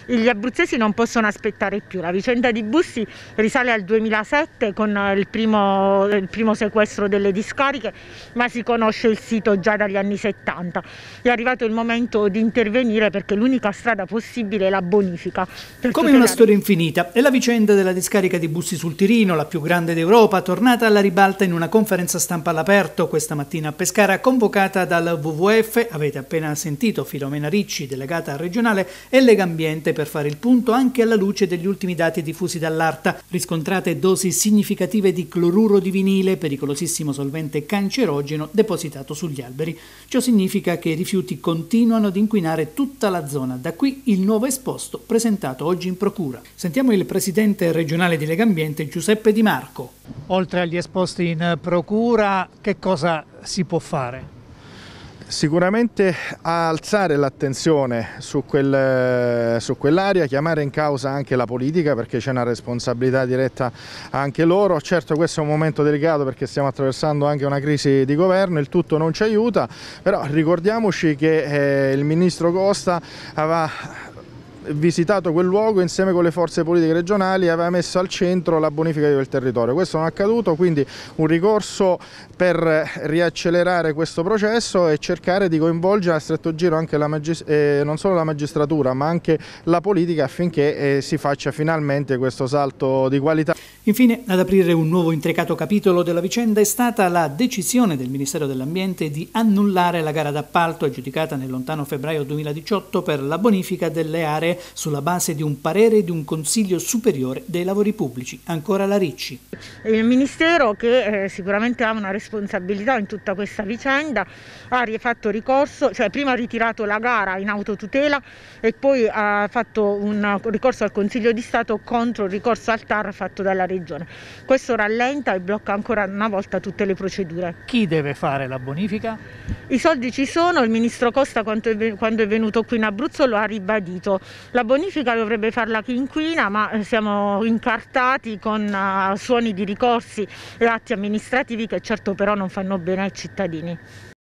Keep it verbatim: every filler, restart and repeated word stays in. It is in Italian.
Gli abruzzesi non possono aspettare più. La vicenda di Bussi risale al duemilasette con il primo, il primo sequestro delle discariche, ma si conosce il sito già dagli anni settanta. È arrivato il momento di intervenire perché l'unica strada possibile è la bonifica. Come una storia infinita è la vicenda della discarica di Bussi sul Tirino, la più grande d'Europa, tornata alla ribalta in una conferenza stampa all'aperto questa mattina a Pescara, convocata dal W W F, avete appena sentito Filomena Ricci, delegata regionale, e Legambiente, per fare il punto anche alla luce degli ultimi dati diffusi dall'ARTA. Riscontrate dosi significative di cloruro di vinile, pericolosissimo solvente cancerogeno, depositato sugli alberi. Ciò significa che i rifiuti continuano ad inquinare tutta la zona. Da qui il nuovo esposto presentato oggi in procura. Sentiamo il presidente regionale di Legambiente, Giuseppe Di Marco. Oltre agli esposti in procura, che cosa si può fare? Sicuramente alzare l'attenzione su, quel, su quell'area, chiamare in causa anche la politica perché c'è una responsabilità diretta anche loro. Certo, questo è un momento delicato perché stiamo attraversando anche una crisi di governo, il tutto non ci aiuta, però ricordiamoci che eh, il ministro Costa aveva visitato quel luogo insieme con le forze politiche regionali e aveva messo al centro la bonifica del territorio. Questo non è accaduto, quindi un ricorso per riaccelerare questo processo e cercare di coinvolgere a stretto giro anche la eh, non solo la magistratura ma anche la politica affinché eh, si faccia finalmente questo salto di qualità. Infine, ad aprire un nuovo intricato capitolo della vicenda è stata la decisione del Ministero dell'Ambiente di annullare la gara d'appalto aggiudicata nel lontano febbraio duemiladiciotto per la bonifica delle aree sulla base di un parere di un Consiglio Superiore dei Lavori Pubblici. Ancora la Ricci. Il Ministero, che eh, sicuramente ha una responsabilità in tutta questa vicenda, ha fatto ricorso, cioè prima ha ritirato la gara in autotutela e poi ha fatto un ricorso al Consiglio di Stato contro il ricorso al T A R fatto dalla Regione. Questo rallenta e blocca ancora una volta tutte le procedure. Chi deve fare la bonifica? I soldi ci sono, il Ministro Costa quando è venuto qui in Abruzzo lo ha ribadito. La bonifica dovrebbe farla chi inquina, ma siamo incartati con uh, suoni di ricorsi e atti amministrativi che certo però non fanno bene ai cittadini.